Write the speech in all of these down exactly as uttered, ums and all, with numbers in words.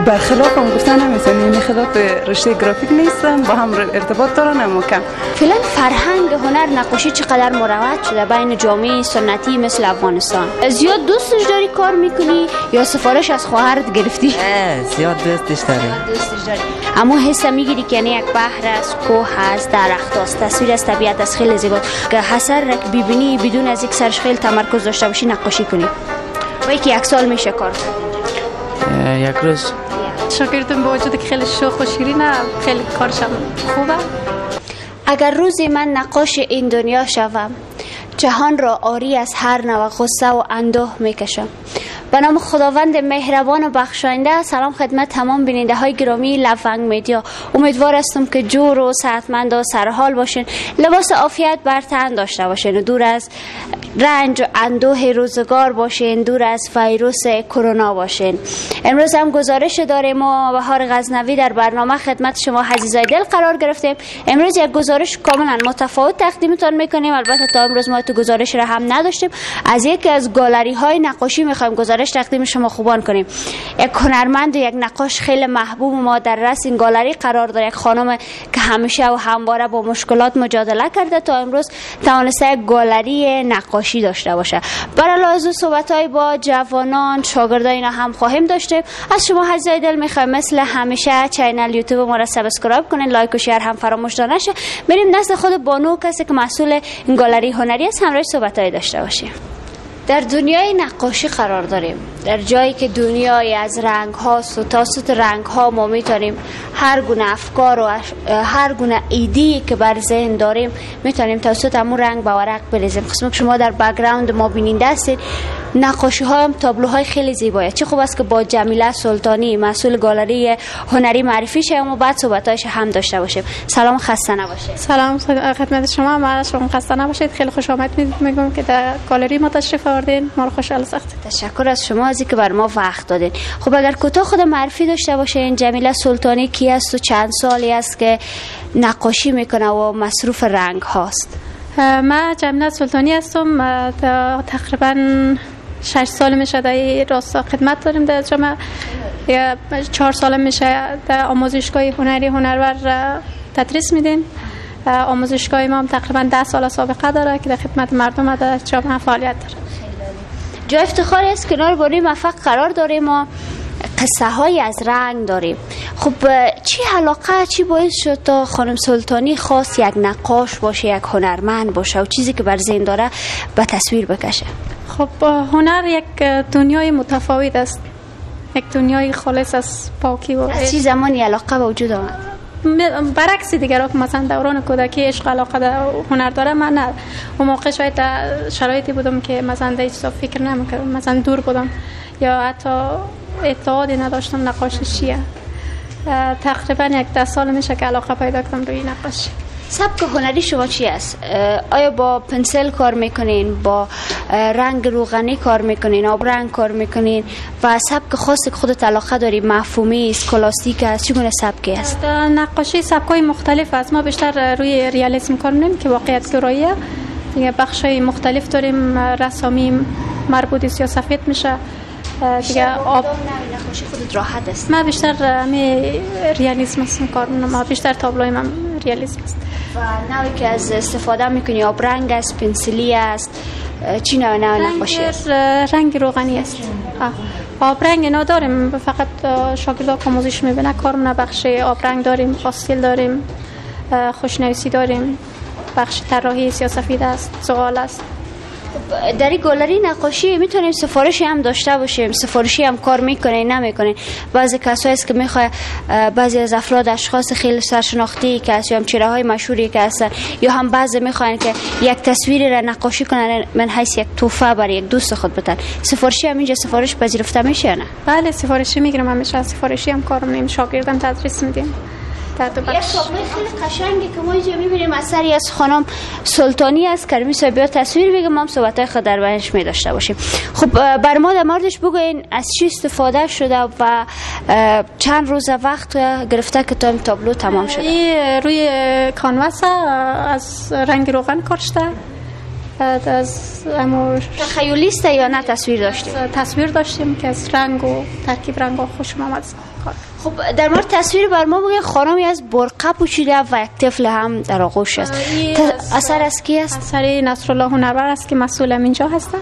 برخلاف هم گفتن نمیتونی، یعنی خلاف رشته گرافیک نیستم، با هم ارتباط دارن اما کم. فعلا فرهنگ هنر نقاشی چقدر مروج شده بین جامعه سنتی مثل افغانستان؟ زیاد دوستش داری کار میکنی یا سفارش از خواهرت گرفتی؟ زیاد دوستش داریم. دوستش داری. اما حس میگیری که یعنی یک بحر است، کوه است، درخت است، تصویر از طبیعت است، خیلی زیبا که حسر را که ببینی بدون از یک سرش خیلی تمرکز داشته باشی نقاشی کنی. و یکی یک سال میشه کار کنی؟ یک روز. شاگردم با وجود که خیلی شوخ و شیرینه، خیلی کارشم خوبه. اگر روزی من نقاش این دنیا شوم، جهان را آری از هر نوع غصه و اندوه میکشم. به نام خداوند مهربان و بخشاینده. سلام خدمت تمام بیننده های گرامی لونگ میدیا. امیدوار هستم که جور و صحتمند و سرحال باشین، لباس عافیت بر تن داشته باشین و دور از رنج و اندوه روزگار باشین، دور از ویروس کرونا باشین. امروز هم گزارش داریم و بهار غزنوی در برنامه خدمت شما عزیزای دل قرار گرفتیم. امروز یک گزارش کاملا متفاوت تقدیمتان میکنیم. البته تا امروز ما تو گزارش را هم نداشتیم. از یکی از گالری های نقاشی میخوایم گزارش تقدیم شما خوبان کنیم. یک هنرمند و یک نقاش خیلی محبوب ما در رأس این گالری قرار داره، یک خانم که همیشه و همواره با مشکلات مجادله کرده تا امروز توانسته یک گالری نقاشی داشته باشه. برای لازم صحبت‌های با جوانان شاگردان اینا هم خواهیم داشتیم. از شما عزیزای دل میخوایم مثل همیشه چینل یوتیوب ما را سابسکرایب کنین، لایک و شیر هم فراموش نشه. بریم نزد خود بانو کسی که مسئول این گالری هنری است همراهش صحبت‌های داشته باشیم. در دنیای نقاشی قرار داریم، در جایی که دنیای از رنگ ها و توسط رنگ ها ما میتونیم هر گونه افکار و هر گونه ایده‌ای که بر ذهن داریم میتونیم توسط همون رنگ به ورق بریزیم. قسمت که شما در بک‌گراند ما بیننده هستید، نقاشی ها هم تابلوهای خیلی زیبایه. چه خوب است که با جمیله سلطانی مسئول گالری هنری معرفی شیم و بعد صحبتایش هم داشته باشیم. سلام، خسته نباشید. سلام خدمت شما. ما شما خسته نباشید. خیلی خوش آمد میگم که در گالری ما تشریف آوردین. ما رو خوشحال ساختید. تشکر از شما از اینکه بر ما وقت دادین. خب اگر کوتاه خود معرفی داشته باشین، جمیله سلطانی کی است و چند سالی است که نقاشی میکنه و مصروف رنگ هاست؟ من جمیله سلطانی هستم. تقریبا شش سال میشه در راستا خدمت داریم در جامعه. چهار سال میشه در آموزشگاه هنری هنرور تدریس میدیم. آموزشگاه ما هم تقریبا ده سال سابقه داره که در خدمت مردم در جامعه فعالیت داره. جای افتخاری است کنار باری موفق قرار داریم و قصه های از رنگ داریم. خب چی علاقه چی باعث شد تا خانم سلطانی خواست یک نقاش باشه، یک هنرمند باشه و چیزی که بر ذهن داره به تصویر بکشه؟ خب هنر یک دنیای متفاوت است، یک دنیای خالص از پاکی و از چی زمانی علاقه به وجود آمد؟ برعکس دیگران که مثلا دوران کودکی عشق علاقه به هنر داره، من نه. اون موقع شاید شرایطی بودم که مثلا در چیزا فکر نمی‌کردم، مثلا دور بودم یا حتی اطلاعاتی نداشتم نقاشی چیه. تقریبا یک ده سال میشه که علاقه پیدا کردم روی نقاشی. سبک هنری شما چی است؟ آیا با پنسل کار میکنین، با رنگ روغنی کار میکنین، آب رنگ کار میکنین و سبک خاصی که خودت علاقه داری، مفهومی است، کلاسیک است، چگونه سبکی است؟ نقاشی سبکای مختلف است. ما بیشتر روی ریالیسم کار میکنیم که واقعیت گراییه. دیگه بخشای مختلف داریم، رسامی مربوط سیاه‌سفید میشه. دیگه آب نقاشی خودت راحت است؟ ما بیشتر می ریالیسم است کار میکنم. ما بیشتر تابلوی من ریالیسم است. و نوعی که از استفاده میکنی آب رنگ است، پنسلی است، چی نوع نوع نقاشی است؟ رنگ روغنی است. آب رنگ اینا داریم، فقط شاگردا که آموزش میبینه کارمون بخش آب رنگ داریم، پاستل داریم، خوشنویسی داریم، بخش طراحی سیاه‌سفید است، زغال است. در این گالری نقاشی میتونیم سفارشی هم داشته باشیم، سفارشی هم کار میکنین نمیکنین؟ بعضی کسایی است که میخواد، بعضی از افراد اشخاص خیلی سرشناختی که هست یا هم چهره های مشهوری که هستن، یا هم بعضی میخوان که یک تصویری را نقاشی کنن من حیث یک تحفه برای یک دوست خود بدن. سفارشی هم اینجا سفارش پذیرفته میشه نه؟ بله سفارشی میگیرم، همیشه سفارشی هم کار میکنیم، شاگردان تدریس میدیم. یک تابلوی خیلی قشنگی که ما اینجا میبینیم اثری از خانم سلطانی است که میشه بیا تصویر بگم ما هم صحبتای خود در بینش می داشته باشیم. خب بر ما در موردش بگوین از چی استفاده شده و چند روز وقت گرفته که تا این تابلو تمام شده؟ این روی کانواس از رنگ روغن کار شده از امور تخیلیست یا نه تصویر داشتیم؟ تصویر داشتیم که از رنگ و ترکیب رنگ ها خوشم آمد. خب در مورد تصویر بر ما بگید. خانمی از برقه پوشیده و یک طفل هم در آغوش است. اثر از کی است؟ اثر نصرالله هنرور است که مسئول اینجا هستن.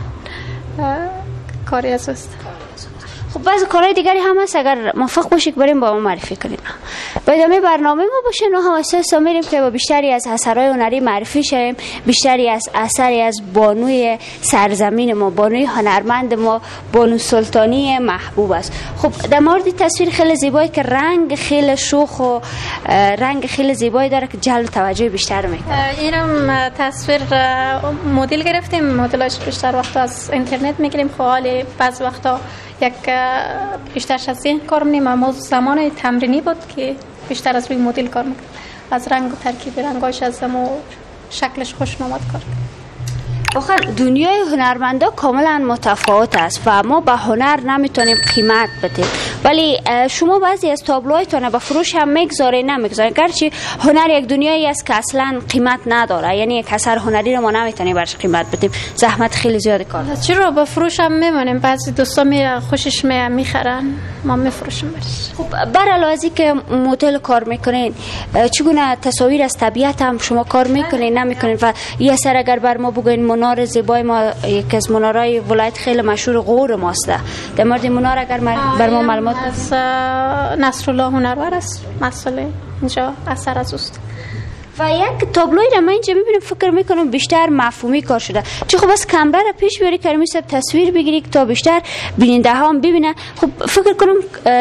کاری از است. خب بعضی کارهای دیگری هم هست، اگر موافق باشید بریم با ما معرفی کنیم. با ادامه برنامه ما باشین و هم اساسا میریم که با بیشتری از اثرهای هنری معرفی شیم، بیشتری از اثری از بانوی سرزمین ما، بانوی هنرمند ما، بانو سلطانی محبوب است. خب در مورد تصویر خیلی زیبایی که رنگ خیلی شوخ و رنگ خیلی زیبایی داره که جلب توجه بیشتر میکنه. اینم تصویر مدل گرفتیم، مدلش بیشتر وقت از اینترنت میگیریم. خب حالی بعض وقتا یک بیشتر از ذهن کار می‌کنیم، اما زمان تمرینی بود که بیشتر از روی مدل کار می‌کنیم. از رنگ و ترکیب رنگاش از و شکلش خوش آمد کار. آخر دنیای هنرمندا کاملا متفاوت است و ما به هنر نمیتونیم قیمت بدیم، ولی شما بعضی از تابلوهایتون به فروش هم میگذارید نمیگذارید، گرچه هنر یک دنیایی است که اصلا قیمت نداره، یعنی یک اثر هنری رو ما نمیتونیم برش قیمت بدیم، زحمت خیلی زیاد کار. چرا به فروش هم میمونیم، بعضی دوستا می خوشش می میخرن، ما میفروشیم برش. خب بر علاوه از اینکه مدل کار میکنین، چگونه تصاویر از طبیعت هم شما کار میکنین نمیکنین؟ و یه اثر اگر بر ما بگین، منار زیبای ما یکی از منارهای ولایت خیلی مشهور غور ماست، در مورد منار اگر بر ما معلومات از نصرالله هنرور است، مسئله اینجا اثر از اوست. و یک تابلوی را من اینجا میبینم، فکر میکنم بیشتر مفهومی کار شده. چه خب از کمره را پیش بیاری که میشه تصویر بگیری تا بیشتر بیننده ها هم ببینن. خب فکر کنم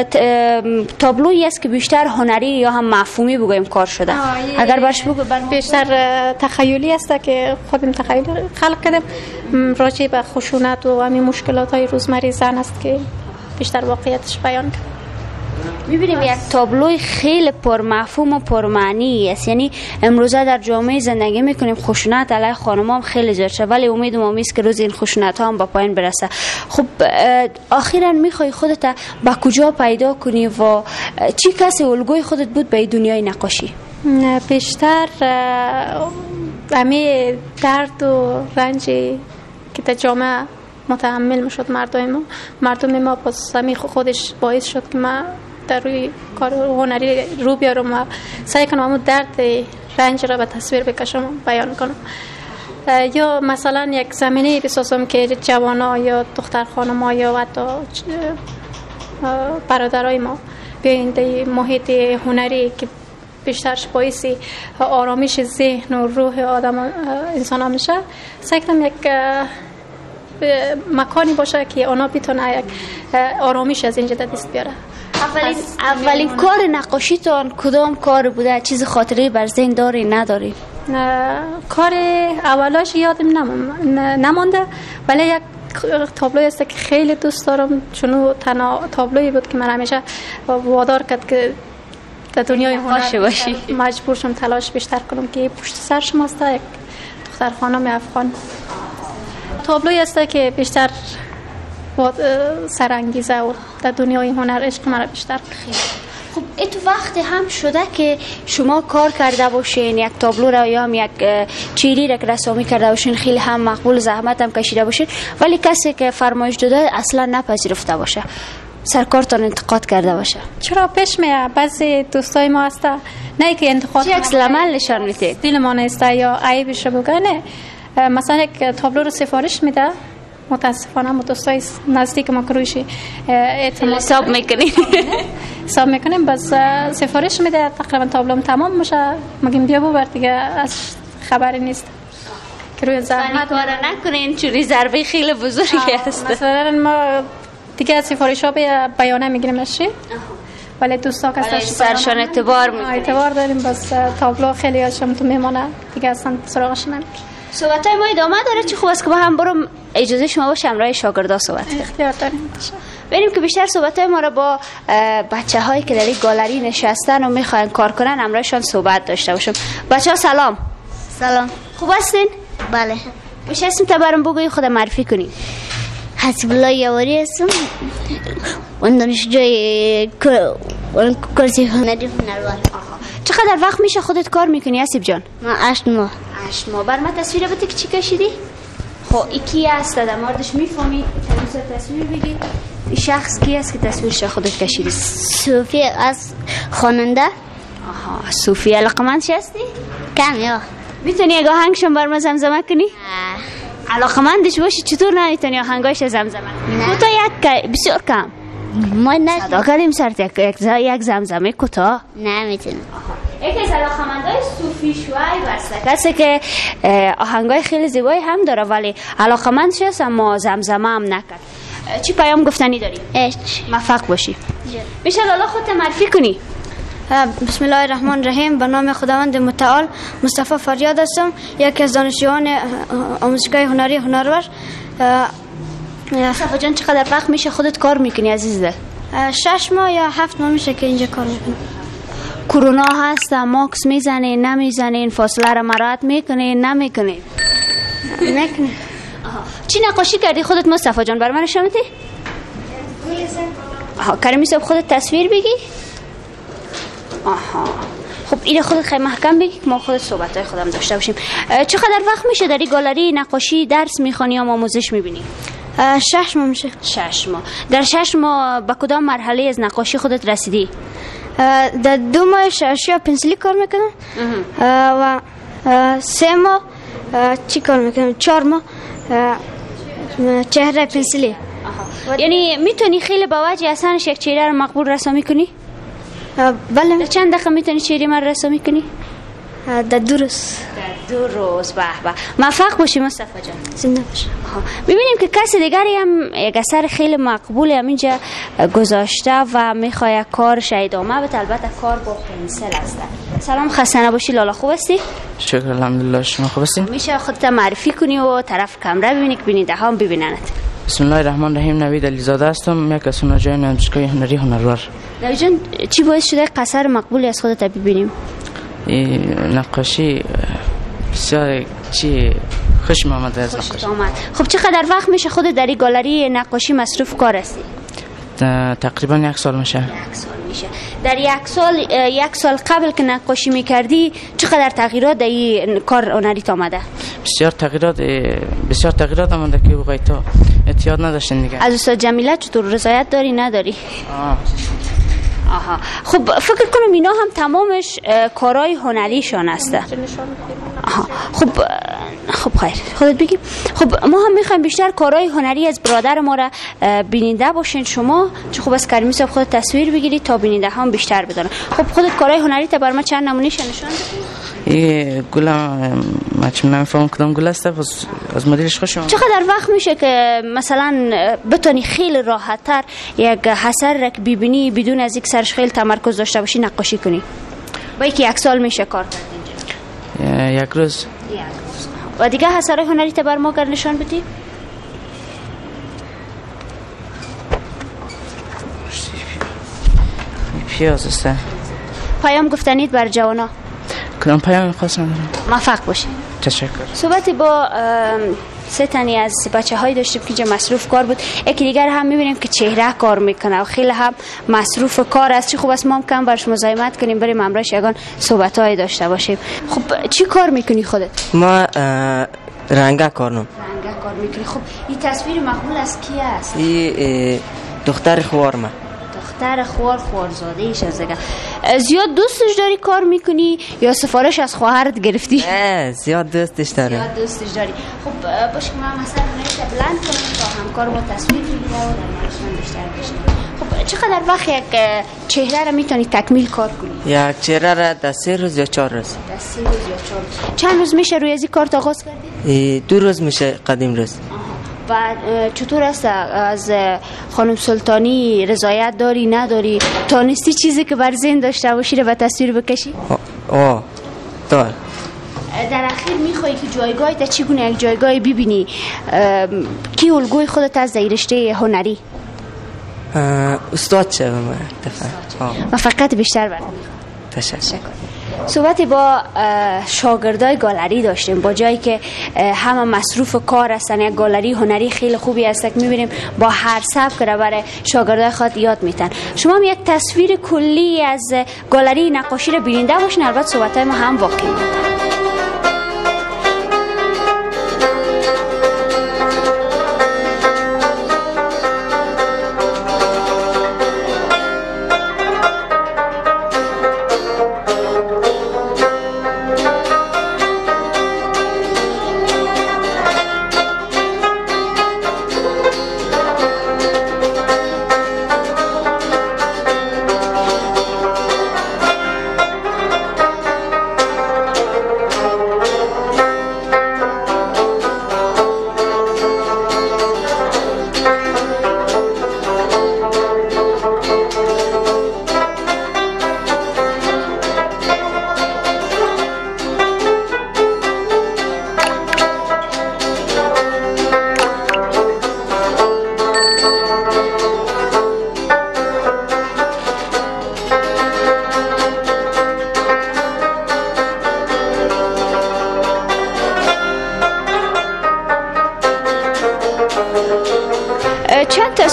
تابلویی است که بیشتر هنری یا هم مفهومی بگویم کار شده. اگر برش بگو بیشتر تخیلی است که خودم تخیل خلق کردم، راجع به خشونت و همین مشکلات های روزمره زن است که بیشتر واقعیتش بیان کرد. میبینیم یک تابلوی خیلی پرمفهوم و پرمعنی است، یعنی امروزه در جامعه زندگی میکنیم، خشونت علیه خانم‌ها هم خیلی زیاد شده، ولی امید ما است که روز این خشونت ها هم به پایان برسه. خب اخیراً میخوای خودت به کجا پیدا کنی و چی کسی الگوی خودت بود به دنیای نقاشی؟ بیشتر همه درد و رنجی که در جامعه متحمل میشد مردم ما مردم ما پس همین خودش باعث شد که من در روی کار هنری رو بیارم و سعی کنم همون درد رنج را به تصویر بکشم و بیان کنم. یا مثلا یک زمینه بسازم که جوانا یا دختر خانم‌ها یا حتی برادرای ما بیاین در محیط هنری که بیشترش باعث آرامش ذهن و روح آدم انسان ها میشه، سعی کنم یک مکانی باشه که اونا بتونه یک آرامش از اینجا دست بیاره. اولین اولین کار نقاشیتون کدام کار بوده؟ چیز خاطره بر ذهن داری نداری؟ کار اولاش یادم نمونده، ولی یک تابلوی است که خیلی دوست دارم، چون تنها تابلویی بود که من همیشه وادار کرد که در دنیای هنر باشی. مجبور شدم تلاش بیشتر کنم که پشت سر شماست یک دختر خانم افغان. تابلوی است که بیشتر سرانگیزه و در دنیای هنر عشق مرا بیشتر خیلی. خب این تو وقت هم شده که شما کار کرده باشین یک تابلو را یا هم یک چیری را که رسامی کرده باشین، خیلی هم مقبول، زحمت هم کشیده باشین، ولی کسی که فرمایش داده اصلا نپذیرفته باشه، سرکارتان انتقاد کرده باشه؟ چرا پیش میاد؟ بعضی دوستای ما هستا نه که انتقاد چی عکس العمل نشان میده، دل ما نیست یا عیبش رو بگه. مثلا یک تابلو رو سفارش میده، متاسفانه ما دوستای نزدیک ما کروشی حساب میکنیم حساب میکنیم بس سفارش میده، تقریبا تابلوم تمام میشه، مگیم بیا ببر دیگه، از خبری نیست که روی زحمت کار نکنین، چوری ضربه خیلی بزرگی هست. مثلا ما دیگه سفارش ها به بیانه میگیریم اشی، ولی دوستا که سرشان اعتبار میکنیم، اعتبار داریم، بس تابلو خیلی هاشم تو میمونه دیگه، اصلا سراغش نمیره. صحبت های ما ادامه داره، چه خوب است که با هم برم اجازه شما باشه همراه شاگردا صحبت کنیم. اختیار داریم. بریم که بیشتر صحبت های ما را با بچه هایی که در این گالری نشستن و میخواین کار کنن همراهشان صحبت داشته باشم. بچه ها سلام. سلام. خوب هستین؟ بله. میشه اسم تا برام بگوی خود معرفی کنی؟ حسیب الله یواری هستم، اون دانشجوی کورسی هنری هنرور. چقدر وقت میشه خودت کار میکنی حسیب جان؟ من هشت ماه. هشت ماه. بر من تصویر بده که چی کشیدی؟ خب کی است در موردش میفهمی؟ تمیز تصویر بگی. این شخص کی است که تصویرش خودت کشیدی؟ صوفی از خواننده. آها صوفی. علاقمند هستی؟ کم یا میتونی یک آهنگشون بر ما زمزمه کنی؟ علاقمندش باشی چطور نمیتونی آهنگایش زمزمه کنی؟ کوتاه یک بسیار کم. ما نه صدا کردیم سرت یک یک زمزمه کوتاه. نمیتونم. یکی از علاقمندای صوفی شویب است کسی که آهنگای خیلی زیبایی هم داره ولی علاقمندش است اما زمزمه هم نکرد. چی پیام گفتنی داری؟ هیچ. موفق باشی. میشه لالا خودت معرفی کنی؟ بسم الله الرحمن الرحیم. به نام خداوند متعال. مصطفی فریاد هستم، یکی از دانشجویان آموزشگاه هنری هنرور. مصطفی جان چقدر وقت میشه خودت کار میکنی عزیزه؟ شش ماه یا هفت ماه میشه که اینجا کار میکنم. کرونا هست، ماکس میزنین نمیزنین، فاصله را مراعات میکنین نمیکنین؟ نکنه. چی نقاشی کردی خودت مصطفی جان؟ بر من نشون میدی؟ آها کریمی صاحب خودت تصویر بگی؟ آها خب این خودت خیلی محکم بگی که ما خودت صحبتای خودم داشته باشیم. چقدر وقت میشه در این گالری نقاشی درس میخونی یا آموزش میبینی؟ شش ماه میشه. شش ماه. در شش ماه به کدام مرحله از نقاشی خودت رسیدی؟ در دو ماه اشیا پنسیلی کار میکنم و سه ماه چی کار میکنم؟ چهار ماه چهره پنسیلی. یعنی میتونی خیلی با وجه اصلاًش یک چهره رو مقبول رسامی کنی؟ بله. در چند دقیقه میتونی چهره من رسامی کنی؟ در دو روز. در دو روز. به به. موفق باشی مصطفی جان. زنده باشی. میبینیم که کسی دیگری هم یک اثر خیلی مقبول همینجا گذاشته و میخواد کارش ادامه بده، البته کار با پنسل است. سلام خسته نباشی لالا، خوب هستی؟ شکر الحمدلله، شما خوب هستین؟ میشه خودت معرفی کنی و طرف کامره ببینی که بیننده ها هم ببیننت؟ بسم الله الرحمن الرحیم. نوید علیزاده هستم، یک از هنرجویان آموزشگاه هنری هنرور. نوید جان چی باعث شده قصر مقبولی از خودت ببینیم؟ نقاشی بسیار چی خوش آمده از نقاشی. خب چقدر وقت میشه خودت در این گالری نقاشی مصروف کار هستی؟ تقریبا یک سال میشه. یک سال میشه. در یک سال یک سال قبل که نقاشی میکردی چقدر تغییرات در این کار هنریت آمده؟ بسیار تغییرات بسیار تغییرات آمده که بگوی تو احتیاط نداشتین دیگه. از استاد جمیله چطور رضایت داری نداری؟ آه. آها خب فکر کنم اینا هم تمامش کارهای هنریشان است. آها خب خب خیر خودت بگی. خب ما هم میخوایم بیشتر کارهای هنری از برادر ما را بیننده باشین شما، چه خوب از کریمی صاحب خودت تصویر بگیری تا بیننده هم بیشتر بدونن. خب خودت کارهای هنری تا بر ما چند نمونهش نشون بده. این گل ما چه نمیفهم کدام گل است، از مدلش خوشم. چقدر وقت میشه که مثلا بتونی خیلی راحت‌تر یک اثر را ببینی بدون از یک سرش خیلی تمرکز داشته باشی نقاشی کنی؟ با اینکه یک سال میشه کار کرد اینجا. یک روز. یک روز. و دیگه اثرهای هنری تا بر ما گر نشان بدی؟ پیاز است. پیام گفتنید بر جوانا؟ کدام پیام خاص ندارم. موفق باشی. تشکر. صحبتی با سه تنی از بچه هایی داشتیم که اینجا مصروف کار بود. یکی دیگر هم میبینیم که چهره کار میکنه و خیلی هم مصروف کار است. چی خوب است ما هم کم برش مزاحمت کنیم بریم امروز یگان صحبت هایی داشته باشیم. خب چی کار میکنی خودت؟ ما رنگا کارم. رنگا کار میکنی. خب این تصویر مقبول از کی است؟ این دختر خوارمه. دختر خوار خوارزاده ایش از دیگه. زیاد دوستش داری کار میکنی یا سفارش از خواهرت گرفتی؟ نه زیاد دوستش دارم. زیاد دوستش داری. خب باشه که ما مثلا نمیشه بلند کنیم تا همکار ما تصویر بگیره و در مرشان بیشتر بشیم. خب چقدر وقت یک چهره را میتونی تکمیل کار کنی؟ یک چهره را در سه روز یا چهار روز. در سه روز یا چهار روز. چند روز میشه روی از این کار آغاز کردی؟ دو روز میشه قدیم روز. و چطور است از خانم سلطانی رضایت داری نداری؟ تانستی چیزی که بر ذهن داشته باشی رو به تصویر بکشی؟ آه دار. در اخیر میخوایی که جایگاهی تا چگونه یک جایگاهی ببینی؟ کی الگوی خودت از در رشته هنری؟ استاد شدم من دفعه. و فقط بیشتر برم. تشکر. صحبتی با شاگردای گالری داشتیم با جایی که همه مصروف کار هستن. یک گالری هنری خیلی خوبی است که میبینیم با هر سبک را برای شاگردای خود یاد میتن. شما هم یک تصویر کلی از گالری نقاشی را بیننده باشین. البته صحبتای ما هم واقعی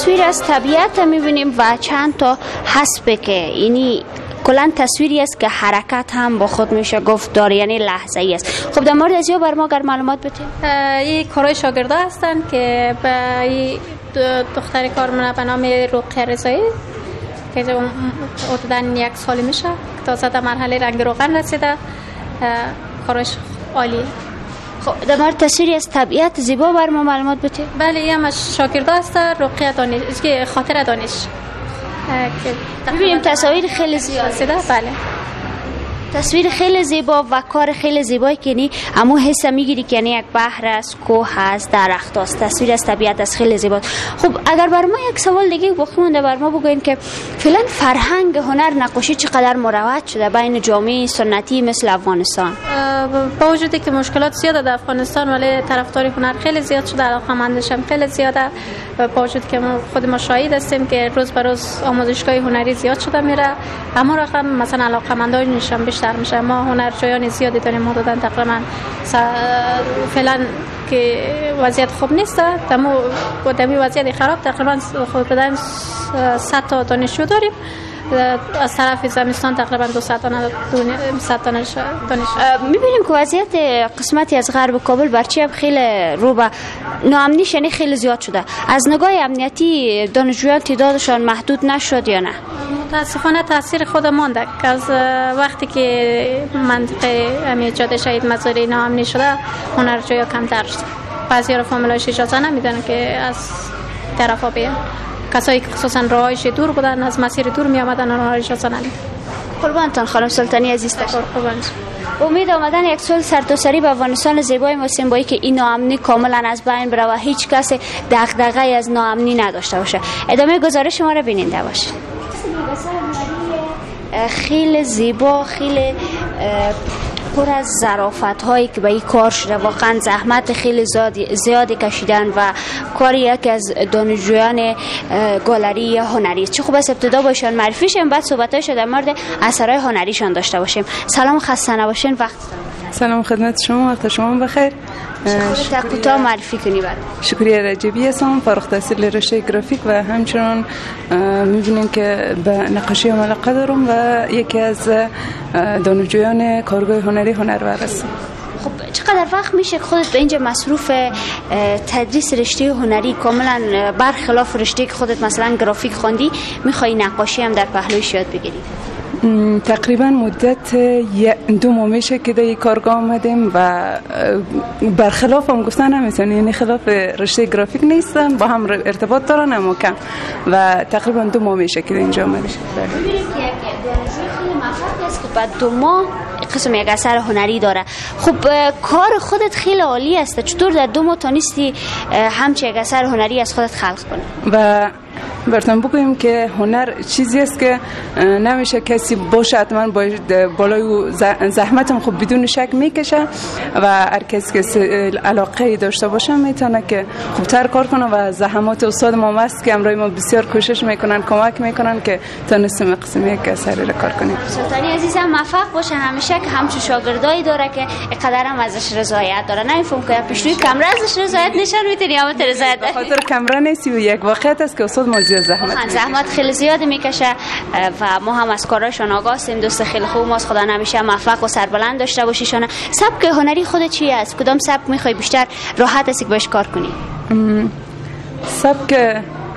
تصویر از طبیعت میبینیم و چند تا حسب که اینی کلا تصویری است که حرکت هم با خود میشه گفت داره، یعنی لحظه ای است. خب در مورد از یا بر ما اگر معلومات بدید. این کارهای شاگرده هستن که به این دختر کارمند به نام رقیه رضایی که حدوداً یک سال میشه تازه در مرحله رنگ روغن رسیده، کارش عالیه. خب در مورد تصویری از طبیعت زیبا بر ما معلومات بدید. بله این هم شاگرده است رقیه دانش که خاطر دانش که ببینیم تصاویر خیلی زیاد شده. بله تصویر خیلی زیبا و کار خیلی زیبایی که نی امو حس میگیری که یعنی یک بحر است، کوه است، درخت است، تصویر از طبیعت است، خیلی زیبا. خب اگر بر ما یک سوال دیگه باقی مونده بر ما بگوین که فعلا فرهنگ هنر نقاشی چقدر مروج شده بین جامعه سنتی مثل افغانستان؟ با وجودی که مشکلات زیاده در افغانستان ولی طرفدار هنر خیلی زیاد شده، علاقه‌مندش هم خیلی زیاده. با وجود که ما خود ما شاهد هستیم که روز به روز آموزشگاه هنری زیاد شده میره، اما رقم مثلا علاقه‌مندانش هم بیشتر میشه. ما هنرجویان زیادی داریم، حدودا تقریبا فعلا که وضعیت خوب نیست، اما با دمی وضعیت خراب تقریبا حدودا صد تا دانشجو داریم. از طرف زمستان تقریبا دو صد تا دانش دانش میبینیم که وضعیت قسمتی از غرب کابل برچی خیلی رو به ناامنیش یعنی خیلی زیاد شده. از نگاه امنیتی دانشجویان تعدادشان محدود نشد یا نه؟ متاسفانه تاثیر خود مانده که از وقتی که منطقه امی جاده شهید مزاری ناامنی شده هنرجویا کمتر شد. بعضی رو فامیلایش اجازه نمیدن که از طرفا بیان. کسایی که خصوصا راهش دور بودن از مسیر دور می آمدن اونها اجازه نمیدن. قربانتان خانم سلطانی عزیز تشکر. امید آمدن یک سال سرتاسری به افغانستان زیبای ما سمبایی که این ناامنی کاملا از بین بره و هیچ کس دغدغه از ناامنی نداشته باشه. ادامه گزارش ما را بیننده باشید. خیلی زیبا، خیلی پر از ظرافت هایی که به این کار شده، واقعا زحمت خیلی زیادی زیادی کشیدن و کاری یکی از دانشجویان گالری هنری. چه خوب است ابتدا باشن معرفی شیم بعد صحبتایش در مورد اثرهای هنریشان داشته باشیم. سلام، خسته نباشین. وقت سلام خدمت شما، وقت شما بخیر. شکریه کوتاه معرفی کنی برام. شکریه رجبی هستم، فارغ التحصیل رشته گرافیک و همچنان می‌بینیم که به نقاشی علاقه دارم و یکی از دانشجویان کارگاه هنری هنرور هستم. خب چقدر وقت میشه خودت به اینجا مصروف تدریس رشته هنری کاملا برخلاف رشته که خودت مثلا گرافیک خوندی میخوای نقاشی هم در پهلوش یاد بگیری؟ تقریبا مدت دو ماه میشه که در کارگاه آمدیم و برخلاف هم گفتن نمیتونم، یعنی خلاف رشته گرافیک نیستم، با هم ارتباط دارن اما کم و تقریبا دو ماه میشه که اینجا آمدیم. میبینیم که یک دانشجوی خیلی موفق است که بعد دو ماه قسم یک اثر هنری داره. خب کار خودت خیلی عالی است، چطور در دو ماه تونستی همچه یک اثر هنری از خودت خلق کنی؟ و براتون بگویم که هنر چیزی است که نمیشه کسی باشه حتما بالای زحمتم خب بدون شک میکشه و هر کسی که علاقه داشته باشه میتونه که خوبتر کار کنه و زحمات استاد ما است که امروز ما بسیار کوشش میکنن کمک میکنن که تونستیم قسم یک اثری را کار کنیم. سلطانی عزیزم موفق باشه همیشه که همچون شاگردایی داره که اینقدر هم ازش رضایت داره. نمیفهم که پیشروی کمره ازش رضایت نشان میتونی یا مت رضایت به خاطر کمره نیست و یک واقعیت است که استاد ما زیاد زحمت زحمت خیلی زیاد میکشه و ما هم از کاراشون آگاه هستیم. دوست خیلی خوب ماست، خدا همیشه موفق و سربلند داشته باشیشونه. سبک هنری خودت چی است؟ کدام سبک میخوای بیشتر راحت هستی که باش کار کنی؟ سبک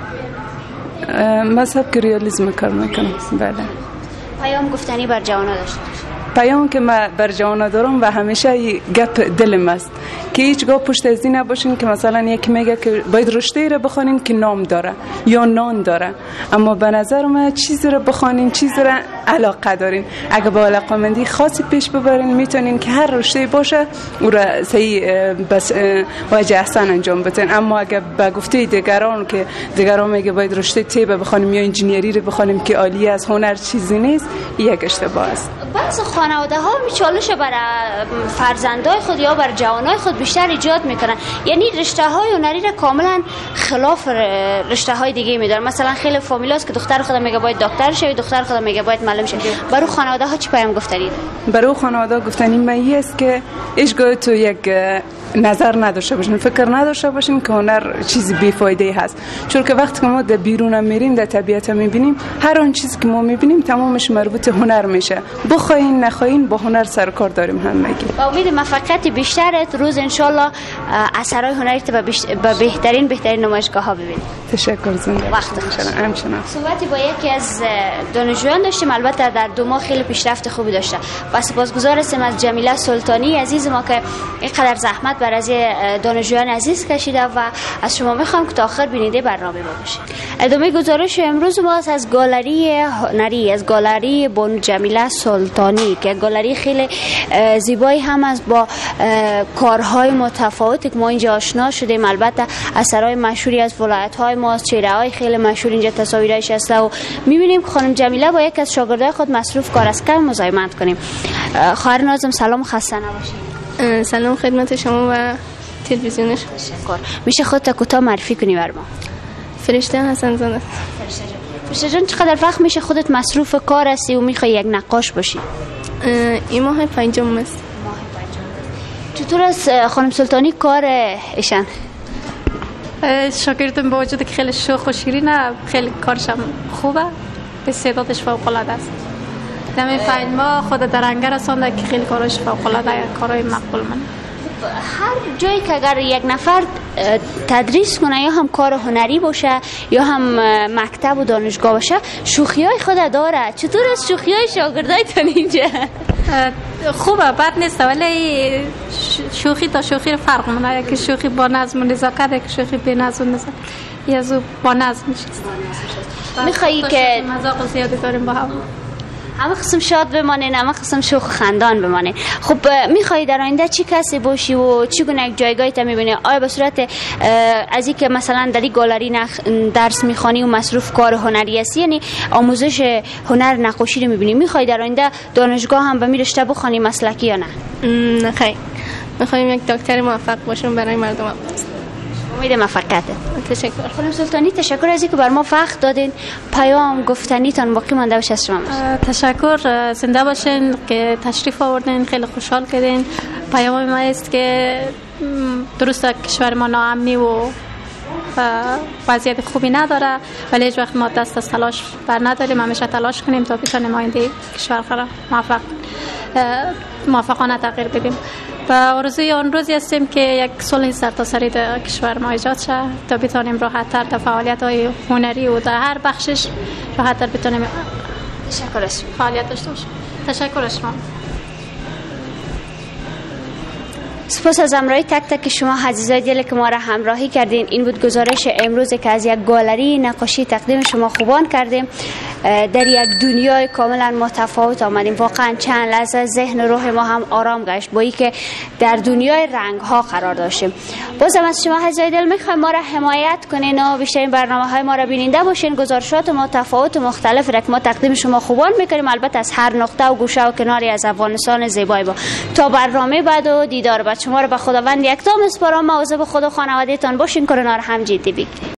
من سبک ریالیسم کار میکنم. بله. پیام گفتنی بر جوانا داشته باش. پیام که من بر جوانا دارم و همیشه گپ دلم است که هیچگاه پشت از این نباشین که مثلا یکی میگه که باید رشته را بخونین که نام داره یا نان داره، اما به نظر من چیزی را بخونین، چیزی را علاقه دارین، اگه با علاقه‌مندی خاصی پیش ببرین میتونین که هر رشته باشه او را صحیح بس وجه احسن انجام بدین. اما اگه به گفته دیگران که دیگران میگه باید رشته طب بخونیم یا انجینیری رو بخونیم که عالی از هنر چیزی نیست، یک اشتباه است. بعضی خانواده ها میچالش برای فرزندای خود یا بر جوانای خود بیشتر ایجاد میکنن، یعنی رشته های هنری را کاملا خلاف رشته های دیگه میدارن. مثلا خیلی فامیلاست که دختر خودم میگه باید دکتر شه، دختر خودم میگه باید معلم شه. برای خانواده ها چی پیام گفتنی؟ برای خانواده گفتنی من است که هیچگاه تو یک نظر نداشته باشین، فکر نداشته باشین که هنر چیز بیفایده هست. چون که وقتی که ما در بیرون میریم، در طبیعت میبینیم، هر آن چیزی که ما میبینیم تمامش مربوط هنر میشه. بخواین نخواین با هنر سر کار داریم همگی. با امید موفقیت بیشترت روز انشالله اثرهای هنری تو به بهترین بهترین نمایشگاه ها ببینیم. تشکر زنده. وقت همچنان. صحبتی با یکی از دانشجویان داشتیم، البته در دو ماه خیلی پیشرفت خوبی داشته. و سپاسگزار هستم از جمیله سلطانی عزیز ما که اینقدر زحمت بر از دانشجویان عزیز کشیده و از شما میخوام که تا آخر بیننده برنامه ما باشید. ادامه گزارش امروز ما از گالری هنری، از گالری بانو جمیله سلطانی که گالری خیلی زیبایی هم است با کارهای متفاوتی که ما اینجا آشنا شدیم. البته اثرهای مشهوری از ولایت‌های ما، چهره‌های خیلی مشهور اینجا تصاویرش هست و می‌بینیم که خانم جمیله با یک از شاگردای خود مصروف کار است. کم مزاحمت کنیم. خواهر نازم سلام و خسته نباشید. سلام خدمت شما و تلویزیونش. تشکر. میشه خودت کوتاه معرفی کنی بر ما؟ فرشته حسن زاده. فرشته جان چقدر وقت میشه خودت مصروف کار هستی و میخوای یک نقاش باشی؟ این ماه پنجم است. چطور است خانم سلطانی کار ایشان؟ شاگردم با وجود که خیلی شوخ و شیرینه، خیلی کارش هم خوبه، استعدادش فوق العاده است. در این پنج ماه خود درنگه رسانده که خیلی کارش فوق العاده، کارهای مقبول من. هر جایی که اگر یک نفر تدریس کنه یا هم کار هنری باشه یا هم مکتب و دانشگاه باشه، شوخی های خود داره. چطور از شوخی های شاگردایتان اینجا؟ خوبه، بد نیست، ولی شوخی تا شوخی رو فرق مونه. یکی شوخی با نظم و نزاکت، یکی شوخی بی نظم و نزاکت. یه زو با نظم نشست. میخوایی که مذاق زیادی داریم با هم، همه قسم شاد بمانین، همه قسم شوخ و خندان بمانین. خب میخوایی در آینده چی کسی باشی و چی گونه یک جایگاهی تا میبینی؟ آیا به صورت از این که مثلا در این گالری درس میخوانی و مصروف کار هنری هستی، یعنی آموزش هنر نقاشی رو میبینی، میخوایی در آینده دانشگاه هم به می رشته بخوانی مسلکی یا نه؟ نه خیر، میخوایم یک دکتر موفق باشیم برای مردم. امید موفقیت. تشکر. خانم سلطانی تشکر از اینکه بر ما وقت دادین. پیام گفتنیتان باقی مانده باشه از شما. تشکر، زنده باشین که تشریف آوردین، خیلی خوشحال کردین. پیام ما است که درسته کشور ما ناامنی و وضعیت خوبی نداره، ولی هیچ وقت ما دست از تلاش بر نداریم، همیشه تلاش کنیم تا بتونیم آینده کشور را موفق موفقانه تغییر بدیم. و آرزوی آن روزی هستیم که یک صلح سرتاسری در کشور ما ایجاد شه تا بتونیم راحت‌تر در فعالیت‌های هنری و در هر بخشش راحت‌تر بتونیم تشکر از شما فعالیت داشته باشیم. تشکر از شما. سپاس از همراهی تک تک شما عزیزای دل که ما را همراهی کردین. این بود گزارش امروز که از یک گالری نقاشی تقدیم شما خوبان کردیم. در یک دنیای کاملا متفاوت آمدیم. واقعا چند لحظه ذهن و روح ما هم آرام گشت با اینکه در دنیای رنگ ها قرار داشتیم. بازم از شما عزیزای دل میخوایم ما را حمایت کنین و بیشترین برنامه های ما را بیننده باشین. گزارشات متفاوت و مختلف را که ما تقدیم شما خوبان میکنیم، البته از هر نقطه و گوشه و کناری از افغانستان زیبای. با تا برنامه بعد و دیدار بعد شما را به خداوند یکتا میسپارم. مواظب خود و خانوادهتان باشین، کرونا را هم جدی بگیرید.